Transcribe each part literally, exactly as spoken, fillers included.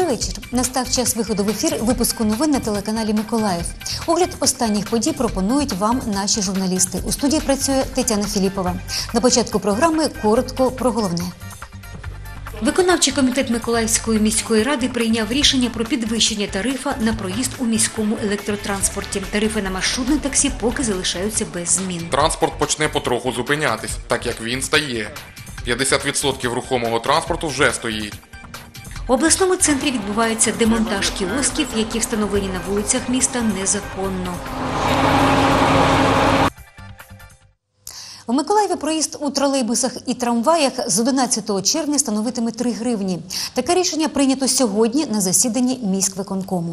вечір. Настав час виходу в ефір випуску новин на телеканалі «Миколаїв». Огляд останніх подій пропонують вам наші журналісти. У студії працює Тетяна Філіпова. На початку програми коротко про головне. Виконавчий комітет Миколаївської міської ради прийняв рішення про підвищення тарифа на проїзд у міському електротранспорті. Тарифи на маршрутне таксі поки залишаються без змін. Транспорт почне потроху зупинятись, так як він стає. п'ятдесят відсотків рухомого транспорту вже стоїть. У обласному центрі відбувається демонтаж кіосків, які встановлені на вулицях міста незаконно. У Миколаєві проїзд у тролейбусах і трамваях з одинадцятого червня становитиме три гривні. Таке рішення прийнято сьогодні на засіданні міськвиконкому.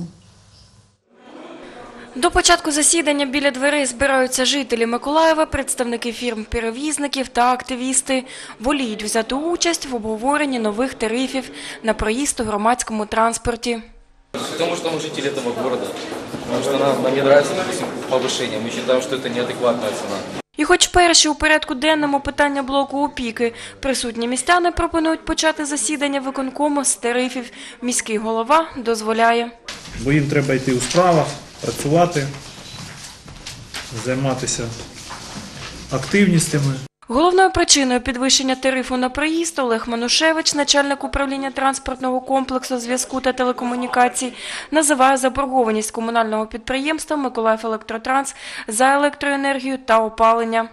До початку засідання біля дверей збираються жителі Миколаєва, представники фірм-перевізників та активісти. Воліють взяти участь в обговоренні нових тарифів на проїзд у громадському транспорті. Потому что мы жители этого города, потому что нам, нам не нравится, допустим, повышение. Мы считаем, что это неадекватная цена. І хоч перші у порядку денному питання блоку опіки, присутні містяни пропонують почати засідання виконкому з тарифів. Міський голова дозволяє. Бо їм треба йти у справах, працювати, займатися активністями. Головною причиною підвищення тарифу на проїзд Олег Манушевич, начальник управління транспортного комплексу зв'язку та телекомунікацій, називає заборгованість комунального підприємства «Миколаївелектротранс» за електроенергію та опалення.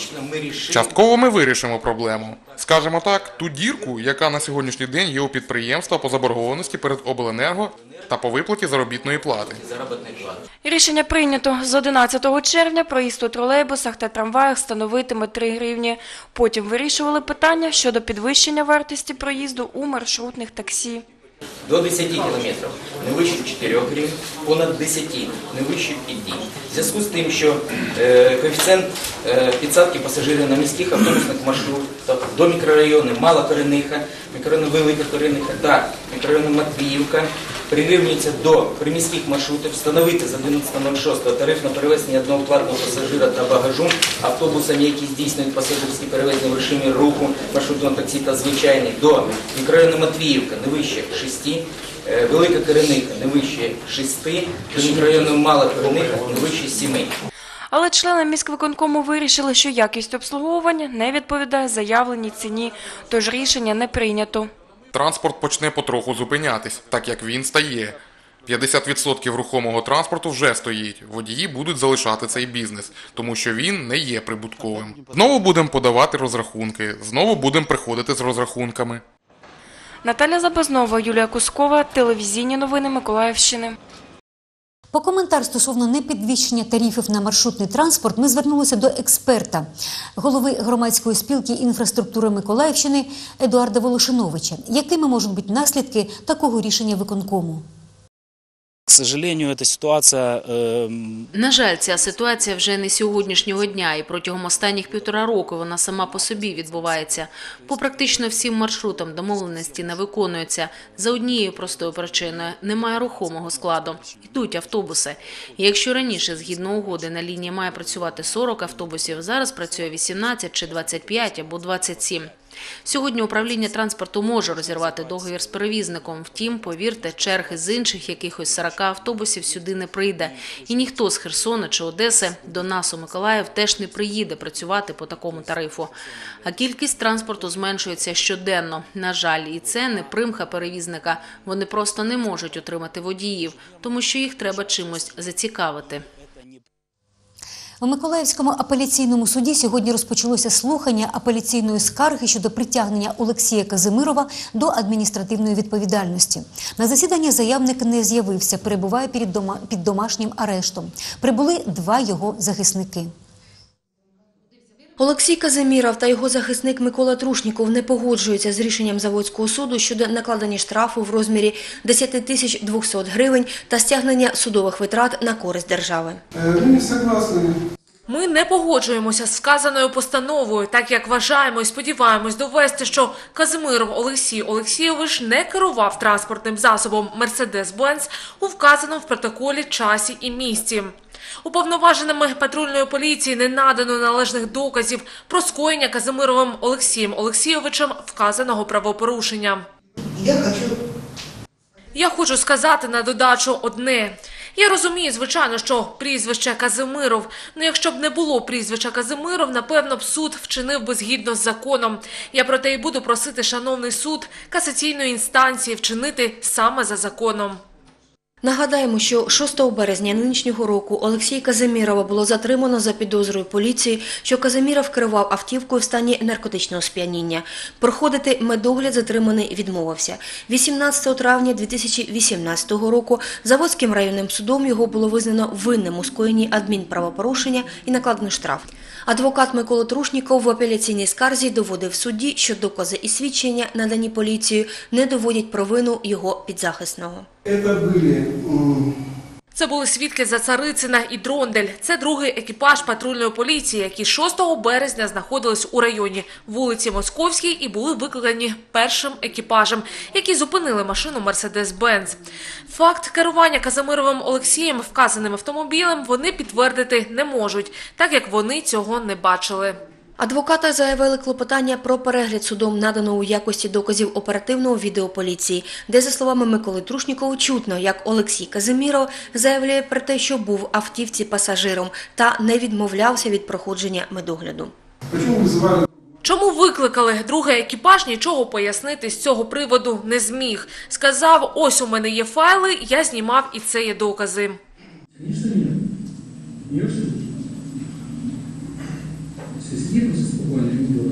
Частково ми вирішимо проблему. Скажемо так, ту дірку, яка на сьогоднішній день є у підприємства по заборгованості перед обленерго та по виплаті заробітної плати. Рішення прийнято. З одинадцятого червня проїзд у тролейбусах та трамваях становитиме три гривні. Потім вирішували питання щодо підвищення вартості проїзду у маршрутних таксі. До десяти кілометрів не вище чотирьох гривень, понад десяти не вище п'яти. В зв'язку з тим, що е, коефіцієнт е, підсадки пасажирів на міських автобусних маршрутах до мікрорайонів Мала Корениха, мікрорайону Велика Корениха та мікрорайону Матвіївка прирівнюється до приміських маршрутів, встановити з одинадцятого шостого тариф на перевезення одного платного пасажира та багажу автобусами, які здійснюють пасажирські перевезення в режимі руху маршрутного таксі та звичайний, до мікрорайону Матвіївка не вище шести, Велика Корениха не вище шести, до мікрорайону Мала Корениха не вище семи. Але члени міськвиконкому вирішили, що якість обслуговування не відповідає заявленій ціні, тож рішення не прийнято. Транспорт почне потроху зупинятись, так як він стає. п'ятдесят відсотків рухомого транспорту вже стоїть. Водії будуть залишати цей бізнес, тому що він не є прибутковим. Знову будемо подавати розрахунки, знову будемо приходити з розрахунками. Наталя Забазнова, Юлія Кускова, телевізійні новини Миколаївщини. По коментар стосовно непідвищення тарифів на маршрутний транспорт ми звернулися до експерта, голови громадської спілки інфраструктури Миколаївщини Едуарда Волошиновича. Якими можуть бути наслідки такого рішення виконкому? К сожалению, эта ситуація... Э... На жаль, ця ситуація вже не сьогоднішнього дня, і протягом останніх півтора року вона сама по собі відбувається. По практично всім маршрутам домовленості не виконуються. За однією простою причиною – немає рухомого складу. Йдуть автобуси. І якщо раніше, згідно угоди, на лінії має працювати сорок автобусів, зараз працює вісімнадцять чи двадцять п'ять або двадцять сім. Сьогодні управління транспорту може розірвати договір з перевізником. Втім, повірте, черги з інших якихось сорока автобусів сюди не прийде. І ніхто з Херсона чи Одеси до нас у Миколаїв теж не приїде працювати по такому тарифу. А кількість транспорту зменшується щоденно. На жаль, і це не примха перевізника. Вони просто не можуть отримати водіїв, тому що їх треба чимось зацікавити. У Миколаївському апеляційному суді сьогодні розпочалося слухання апеляційної скарги щодо притягнення Олексія Казимирова до адміністративної відповідальності. На засіданні заявник не з'явився, перебуває під домашнім арештом. Прибули два його захисники. Олексій Казимиров та його захисник Микола Трушніков не погоджуються з рішенням Заводського суду щодо накладення штрафу в розмірі десять тисяч двісті гривень та стягнення судових витрат на користь держави. Ми не согласні. Ми не погоджуємося з сказаною постановою, так як вважаємо і сподіваємось довести, що Казимиров Олексій Олексійович не керував транспортним засобом «Мерседес-Бенц» у вказаному в протоколі часі і місці. Уповноваженими патрульної поліції не надано належних доказів про скоєння Казимировим Олексієм Олексійовичем вказаного правопорушення. Я хочу Я хочу сказати на додачу одне. Я розумію, звичайно, що прізвище Казимиров. Ну, якщо б не було прізвища Казимиров, напевно б суд вчинив би згідно з законом. Я про те і буду просити, шановний суд, касаційної інстанції вчинити саме за законом. Нагадаємо, що шостого березня нинішнього року Олексія Казимирова було затримано за підозрою поліції, що Казимиров керував автівкою в стані наркотичного сп'яніння. Проходити медогляд затриманий відмовився. вісімнадцятого травня дві тисячі вісімнадцятого року Заводським районним судом його було визнано винним у скоєнні адмінправопорушення і накладено штраф. Адвокат Микола Трушніков в апеляційній скарзі доводив судді, що докази і свідчення, надані поліцією, не доводять провину його підзахисного. Це були свідки Зацарицина і Дрондель. Це другий екіпаж патрульної поліції, які шостого березня знаходились у районі вулиці Московській і були викликані першим екіпажем, які зупинили машину «Мерседес-Бенц». Факт керування Казимировим Олексієм вказаним автомобілем вони підтвердити не можуть, так як вони цього не бачили. Адвокати заявили клопотання про перегляд судом наданого у якості доказів оперативного відео поліції, де, за словами Миколи Трушнікова, чутно, як Олексій Казимиров заявляє про те, що був в автівці пасажиром та не відмовлявся від проходження медогляду. Чому викликали? Другий екіпаж нічого пояснити з цього приводу не зміг. Сказав, ось у мене є файли, я знімав і це є докази. Сидит уже спокойно, не делает.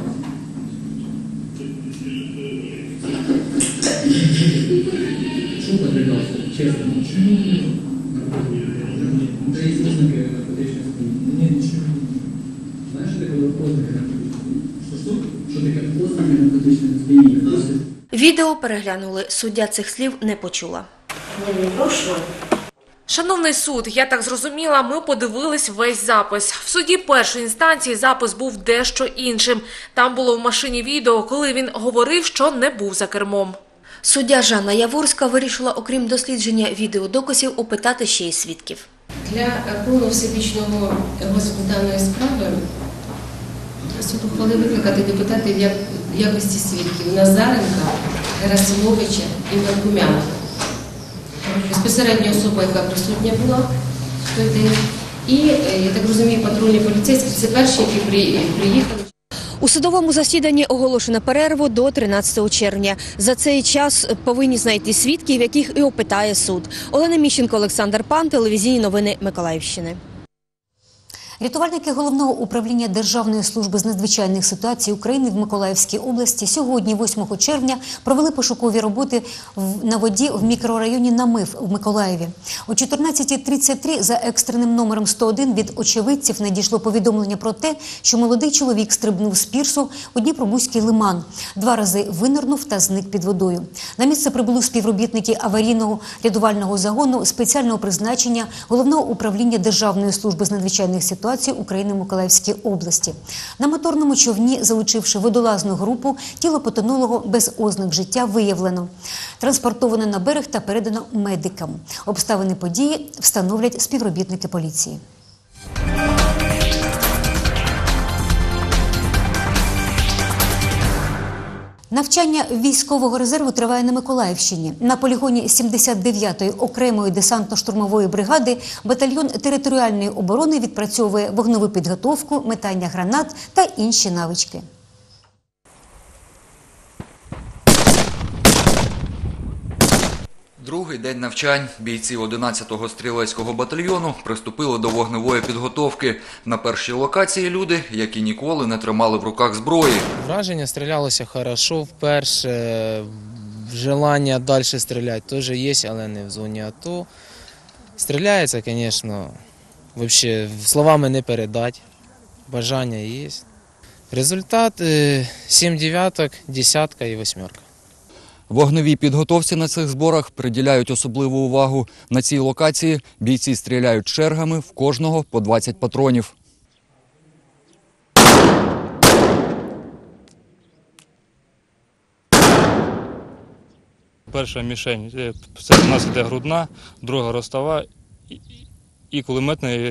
Что подвигался? Честно. Ничего не делал. Да есть признаки наркотического спьянения. Нет, ничего. Знаешь, что такое позднее наркотическое? Что-что? Что такое позднее наркотическое спьянение? Відео переглянули. Суддя цих слів не почула. Не прошу. Шановний суд, я так зрозуміла, ми подивились весь запис. В суді першої інстанції запис був дещо іншим. Там було в машині відео, коли він говорив, що не був за кермом. Суддя Жанна Яворська вирішила, окрім дослідження відеодоказів, опитати ще й свідків. Для повного всебічного розгляду даної справи суд ухвалив викликати депутатів як якості свідків Назаренка, Герасимовича і Меркумяна. Безпосередньо особа, яка присутня була в той день. І, я так розумію, патрульні поліцейські – це перші, які приїхали. У судовому засіданні оголошено перерву до тринадцятого червня. За цей час повинні знайти свідків, яких і опитає суд. Олена Міщенко, Олександр Пан, телевізійні новини Миколаївщини. Рятувальники Головного управління Державної служби з надзвичайних ситуацій України в Миколаївській області сьогодні, восьмого червня, провели пошукові роботи на воді в мікрорайоні Намив в Миколаєві. О чотирнадцятій тридцять три за екстреним номером сто один від очевидців надійшло повідомлення про те, що молодий чоловік стрибнув з пірсу у Дніпробузький лиман. Два рази винирнув та зник під водою. На місце прибули співробітники аварійного рятувального загону спеціального призначення Головного управління Державної служби з надзвичайних ситуацій України в Миколаївській області. На моторному човні, залучивши водолазну групу, тіло потонулого без ознак життя виявлено. Транспортовано на берег та передано медикам. Обставини події встановлять співробітники поліції. Навчання військового резерву триває на Миколаївщині. На полігоні сімдесят дев'ятої окремої десантно-штурмової бригади батальйон територіальної оборони відпрацьовує вогневу підготовку, метання гранат та інші навички. Другий день навчань бійці одинадцятого стрілецького батальйону приступили до вогневої підготовки. На першій локації люди, які ніколи не тримали в руках зброї. Враження, стрілялося хорошо вперше, желання далі стріляти теж є, але не в зоні АТО. Стріляється, звісно, взагалі словами не передати, бажання є. Результат сім дев'яток, десятка і восьмерка. Вогневій підготовці на цих зборах приділяють особливу увагу. На цій локації бійці стріляють чергами, в кожного по двадцять патронів. Перша мішень – це у нас йде грудна, друга ростова і кулеметна.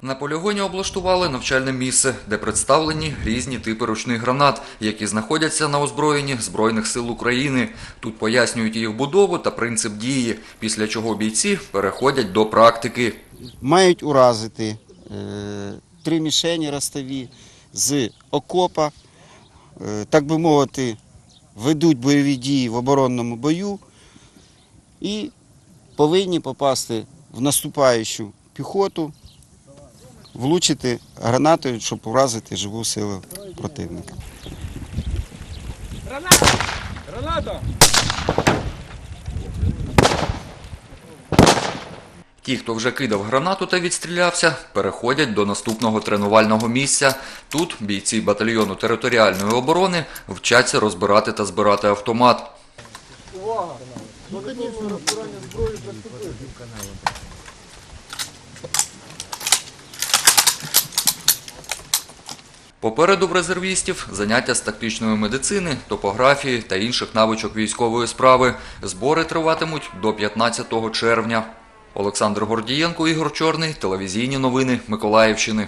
На полігоні облаштували навчальне місце, де представлені різні типи ручних гранат, які знаходяться на озброєнні Збройних сил України. Тут пояснюють їх будову та принцип дії, після чого бійці переходять до практики. Мають уразити е, три мішені ростові з окопа, е, так би мовити, ведуть бойові дії в оборонному бою і повинні попасти в наступаючу піхоту, влучити гранатою, щоб уразити живу силу противника. Граната! Граната! Ті, хто вже кидав гранату та відстрілявся, переходять до наступного тренувального місця. Тут бійці батальйону територіальної оборони вчаться розбирати та збирати автомат. Увага! Локативне розбирання зброї приступили. Попереду в резервістів заняття з тактичної медицини, топографії та інших навичок військової справи. Збори триватимуть до п'ятнадцятого червня. Олександр Гордієнко, Ігор Чорний, телевізійні новини Миколаївщини.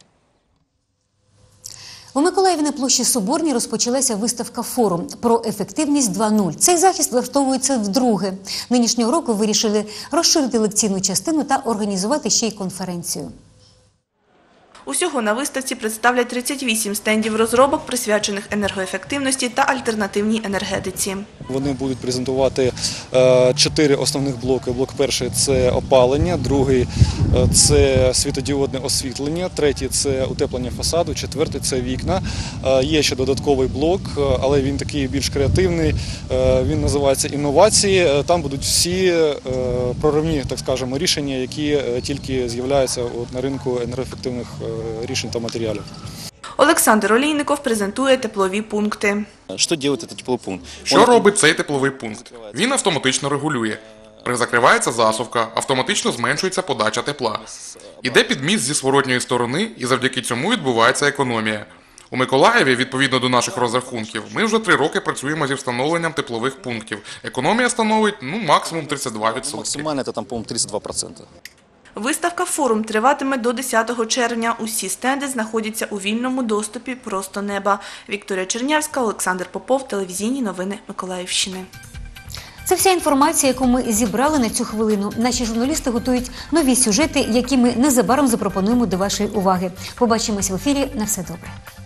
У Миколаєві на площі Соборній розпочалася виставка «Форум» про ефективність два нуль. Цей захід влаштовується вдруге. Нинішнього року вирішили розширити лекційну частину та організувати ще й конференцію. Усього на виставці представлять тридцять вісім стендів розробок, присвячених енергоефективності та альтернативній енергетиці. Вони будуть презентувати е, чотири основних блоки. Блок перший – це опалення, другий е, – це світодіодне освітлення, третій – це утеплення фасаду, четвертий – це вікна. Е, є ще додатковий блок, але він такий більш креативний, е, він називається «Інновації». Там будуть всі е, проривні, так скажемо, рішення, які тільки з'являються от, на ринку енергоефективних е, рішень та матеріалів. Олександр Олійников презентує теплові пункти. Що робить цей тепловий пункт? Що робить цей тепловий пункт? Він автоматично регулює. Закривається засувка, автоматично зменшується подача тепла. Іде підміст зі зворотньої сторони, і завдяки цьому відбувається економія. У Миколаєві, відповідно до наших розрахунків, ми вже три роки працюємо зі встановленням теплових пунктів. Економія становить, ну, максимум тридцять два відсотки. Максимально це там, по-моєму, тридцять два відсотки. Виставка «Форум» триватиме до десятого червня. Усі стенди знаходяться у вільному доступі просто неба. Вікторія Чернявська, Олександр Попов, телевізійні новини Миколаївщини. Це вся інформація, яку ми зібрали на цю хвилину. Наші журналісти готують нові сюжети, які ми незабаром запропонуємо до вашої уваги. Побачимось в ефірі. На все добре.